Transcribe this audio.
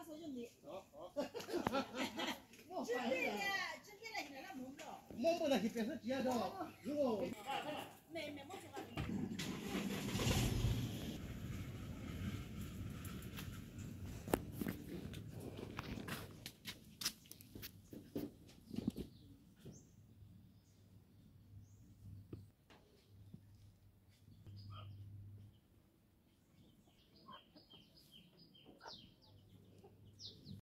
手就没。 好。 这边的，这边的现在摸不着。 摸不到去，别说接着了，如果。 没摸着。